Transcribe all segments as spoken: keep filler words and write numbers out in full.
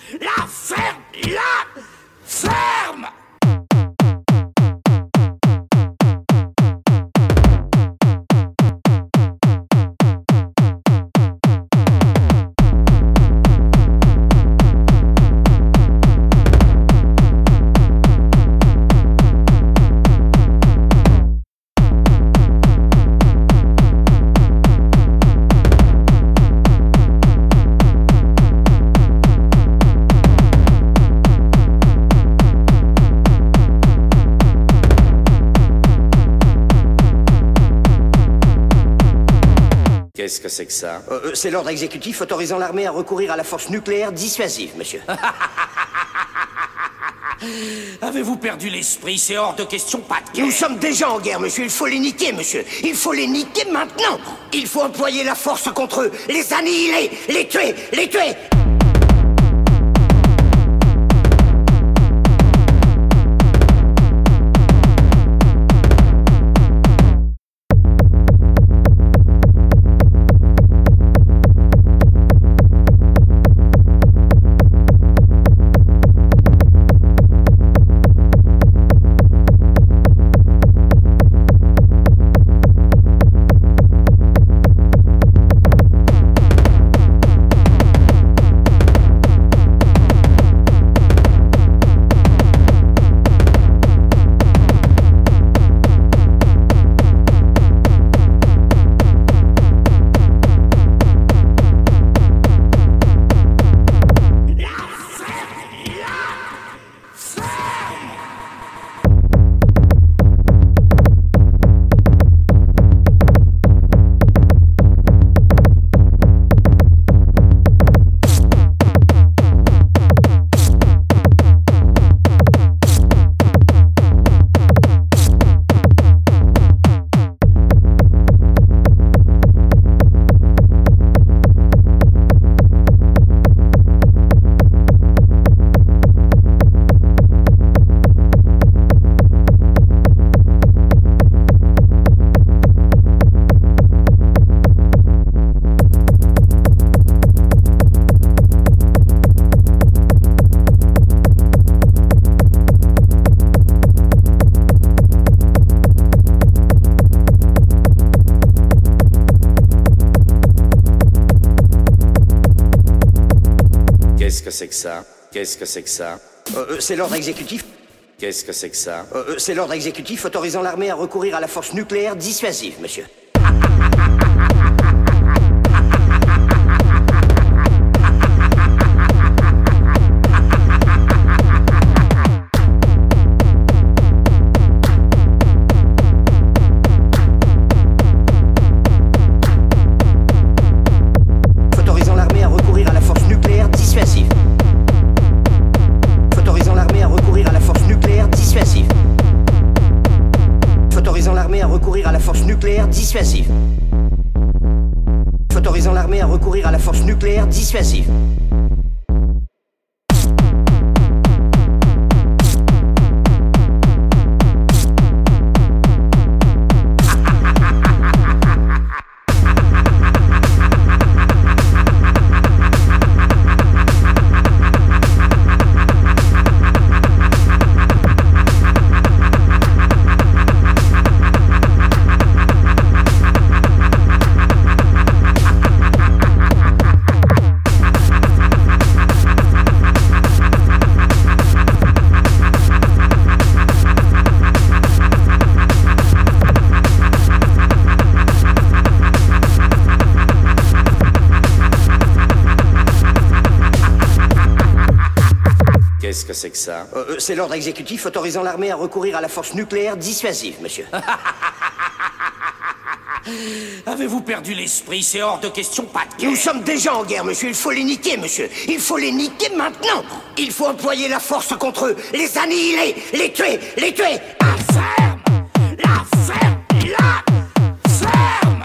La ferme! La ferme! Qu'est-ce que c'est que ça? euh, C'est l'ordre exécutif autorisant l'armée à recourir à la force nucléaire dissuasive, monsieur. Avez-vous perdu l'esprit? C'est hors de question, pas de guerre. Nous sommes déjà en guerre, monsieur. Il faut les niquer, monsieur. Il faut les niquer maintenant. Il faut employer la force contre eux, les annihiler, les tuer, les tuer. Qu'est-ce que c'est que ça? Qu'est-ce que c'est que ça? euh, C'est l'ordre exécutif. Qu'est-ce que c'est que ça? euh, C'est l'ordre exécutif autorisant l'armée à recourir à la force nucléaire dissuasive, monsieur. Autorisant l'armée à recourir à la force nucléaire dissuasive. Autorisant l'armée à recourir à la force nucléaire dissuasive. Autorisant l'armée à recourir à la force nucléaire dissuasive. Autorisant l'armée à recourir à la force nucléaire dissuasive. Qu'est-ce que c'est que ça? euh, C'est l'ordre exécutif autorisant l'armée à recourir à la force nucléaire dissuasive, monsieur. Avez-vous perdu l'esprit? C'est hors de question, pas de guerre. Nous sommes déjà en guerre, monsieur. Il faut les niquer, monsieur. Il faut les niquer maintenant. Il faut employer la force contre eux, les annihiler, les tuer, les tuer. La ferme! La ferme! La ferme!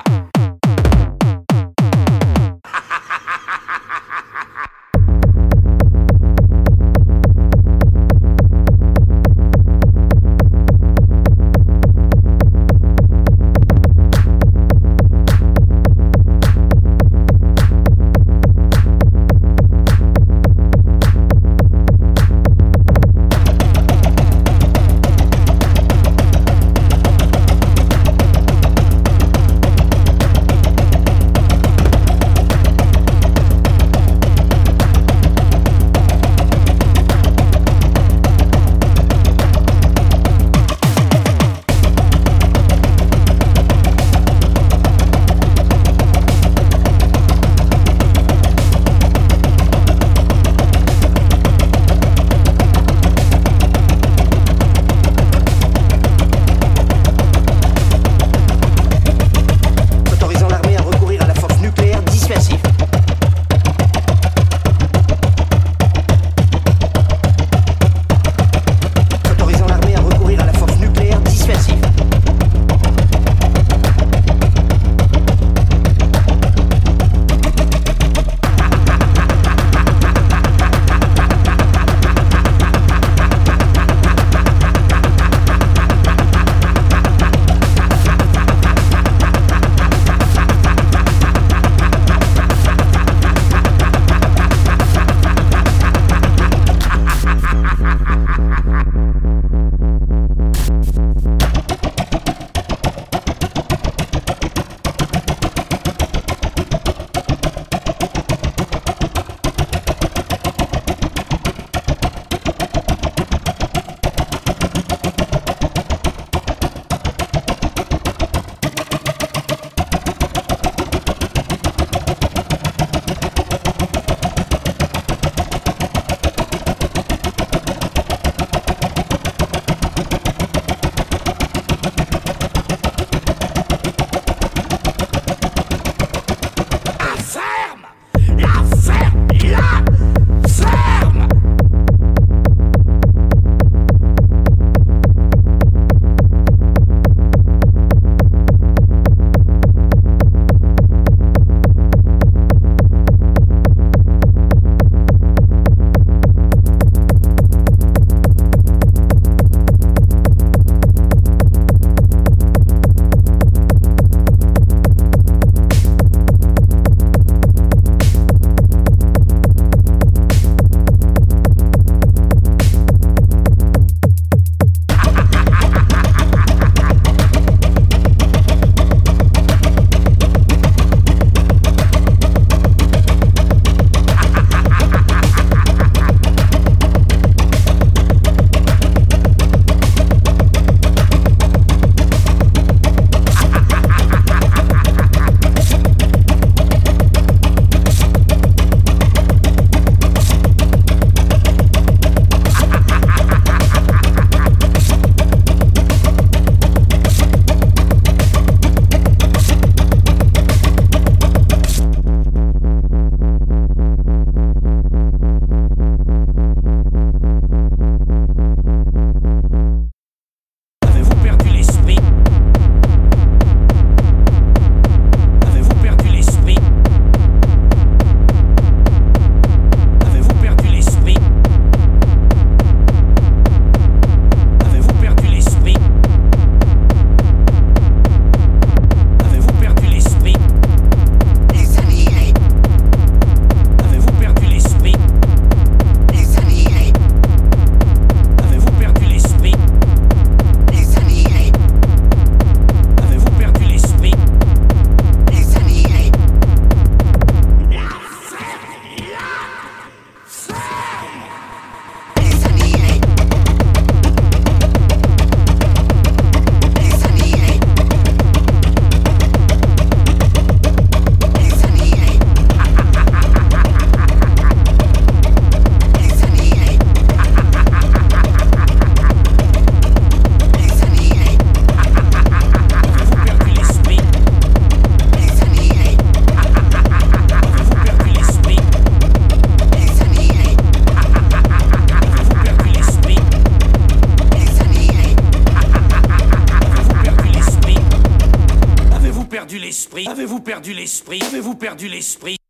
perdu l'esprit? Avez-vous perdu l'esprit?